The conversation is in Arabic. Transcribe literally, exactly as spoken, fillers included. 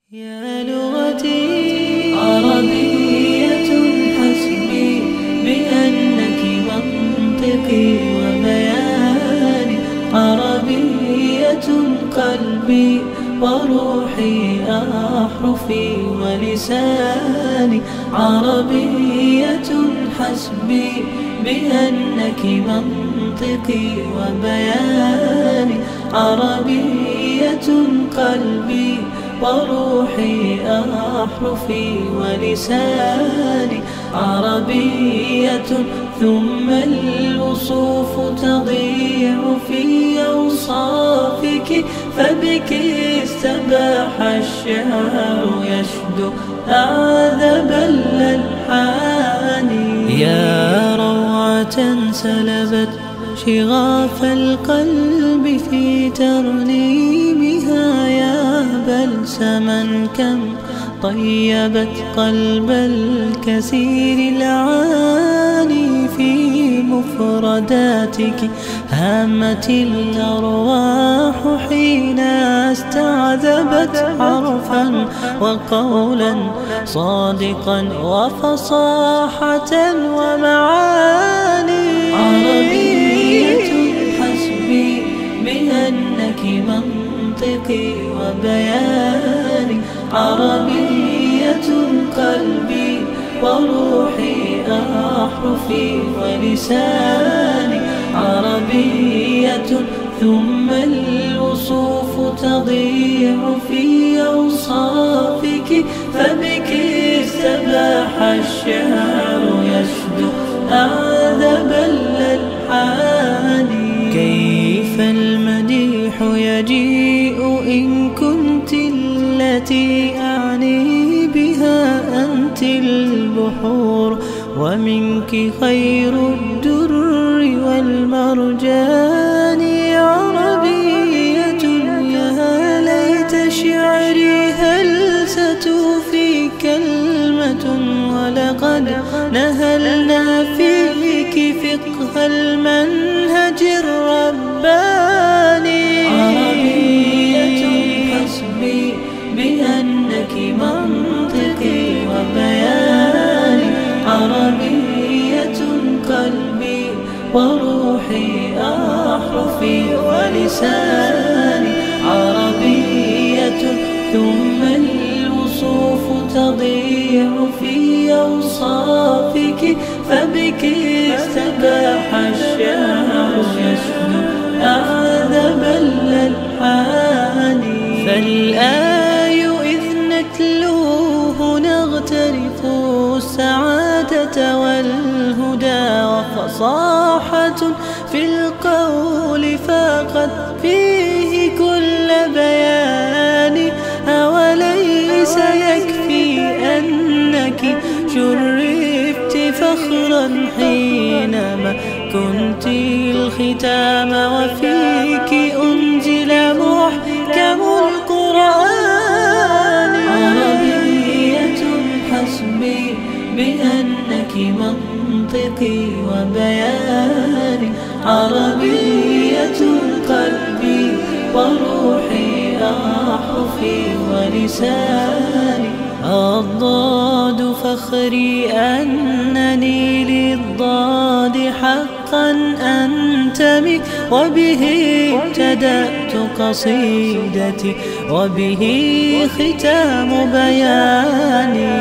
يا لغتي عربية حسبي بأنك منطقي وبياني، عربية قلبي وروحي أحرفي ولساني، عربية حسبي بأنك منطقي وبياني، عربية قلبي وروحي أحرفي ولساني، عربية ثم الوصوف تضيع في أوصافك، فبك استباح الشعر يشدو أعذب الألحان. يا روعة سلبت شغاف القلب في ترنيمها، يا بلسما كم طيبت قلب الكثير العاني، في مفرداتك هامت الأرواح حين استعذبت حرفا وقولا صادقا وفصاحة ومعاني. عربية حسبي بأنك منطقي وبياني، عربية قلبي وروحي أحرفي ولساني، عربية ثم الوصوف تضيع في أوصافك، فبك استباح الشعر يشدو أعذب الألحان. كيف المديح يجيء إن كنت التي أعني بها أنت البحور، ومنك خير الدر والمرجان. عربية يا ليت شعري هل ستوفي كلمة، ولقد نهلنا فيك فقه المنهج الرباني. عربية حسبي بأنك منطقي وبياني، عربية قلبي وروحي أحرفي ولساني، عربية ثم الوصوف تضيع في أوصافك، فبك استباح الشعر يشدو أعذب الألحان. فالآي إذ نتلوه نغترف السعادة والهدى، وفصاحة في القول فاقت فيه كل بيان. أوليس يكفي أنك شرفت فخرا حينما كنت الختام، وفيك أنزل محكم القرآن. عربية حسبي بأنك منطقي وبياني، عربية قلبي وروحي أحرفي ولساني. الضاد فخري أنني للضاد حقا أنتمي، وبه ابتدأت قصيدتي وبه ختام بياني.